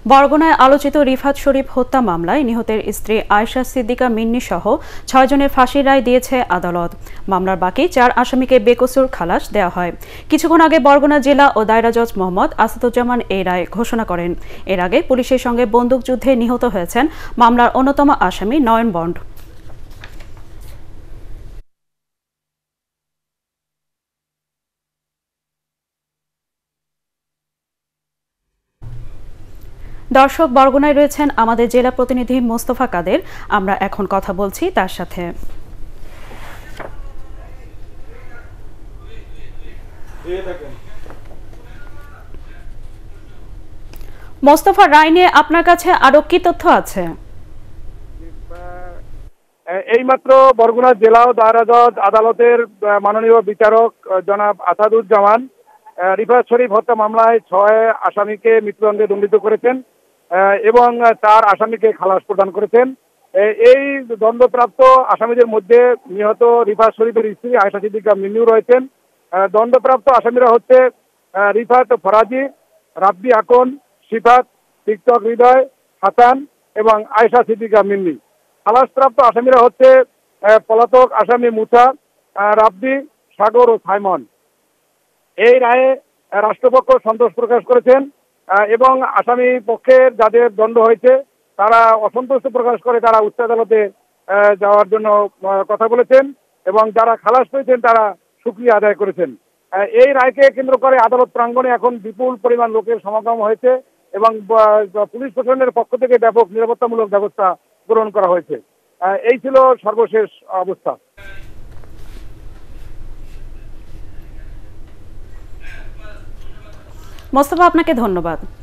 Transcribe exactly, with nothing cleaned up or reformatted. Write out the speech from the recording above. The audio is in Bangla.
বরগুনায় আলোচিত রিফাত শরীফ হত্যা মামলায় নিহতের স্ত্রী আয়েশা সিদ্দিকা মিন্নি সহ ছয়জনের ফাঁসির রায় দিয়েছে আদালত। মামলার বাকি চার আসামিকে বেকসুর খালাস দেওয়া হয়। কিছুক্ষণ আগে বরগুনা জেলা ও দায়রা জজ মোহাম্মদ আসাদুজ্জামান এই রায় ঘোষণা করেন। এর আগে পুলিশের সঙ্গে বন্দুকযুদ্ধে নিহত হয়েছেন মামলার অন্যতম আসামি নয়ন বন্ড। দর্শক, বরগুনায় রয়েছেন আমাদের জেলা প্রতিনিধি মোস্তফা কাদের। আমরা এখন কথা বলছি তার সাথে। মোস্তফা, রায় নিয়ে আপনার কাছে আরো কি তথ্য আছে? এইমাত্র বরগুনা জেলা ও দায়রা জজ আদালতের মাননীয় বিচারক জনাব আসাদুজ্জামান রিফাত শরীফ হত্যা মামলায় ছয় আসামিকে মৃত্যুদণ্ডে দণ্ডিত করেছেন এবং চার আসামিকে খালাস প্রদান করেছেন। এই দণ্ডপ্রাপ্ত আসামিদের মধ্যে নিহত রিফাত শরীফের স্ত্রী আয়েশা সিদ্দিকা মিন্নিও রয়েছেন। দণ্ডপ্রাপ্ত আসামিরা হচ্ছে রিফাত ফরাজি, রাব্বি আকন, সিফাত, টিকটক হৃদয়, হাসান এবং আয়েশা সিদ্দিকা মিন্নি। খালাসপ্রাপ্ত আসামিরা হচ্ছে পলাতক আসামি মুসা, রাব্বি, সাগর ও সাইমন। এই রায়ে রাষ্ট্রপক্ষ সন্তোষ প্রকাশ করেছেন এবং আসামি পক্ষের যাদের দণ্ড হয়েছে তারা অসন্তুষ্ট প্রকাশ করে তারা উচ্চ আদালতে যাওয়ার জন্য কথা বলেছেন এবং যারা খালাস পেয়েছেন তারা শুকরিয়া আদায় করেছেন। এই রায়কে কেন্দ্র করে আদালত প্রাঙ্গণে এখন বিপুল পরিমাণ লোকের সমাগম হয়েছে এবং পুলিশ প্রশাসনের পক্ষ থেকে ব্যাপক নিরাপত্তামূলক ব্যবস্থা গ্রহণ করা হয়েছে। এই ছিল সর্বশেষ অবস্থা। মোস্তফা, আপনাকে ধন্যবাদ।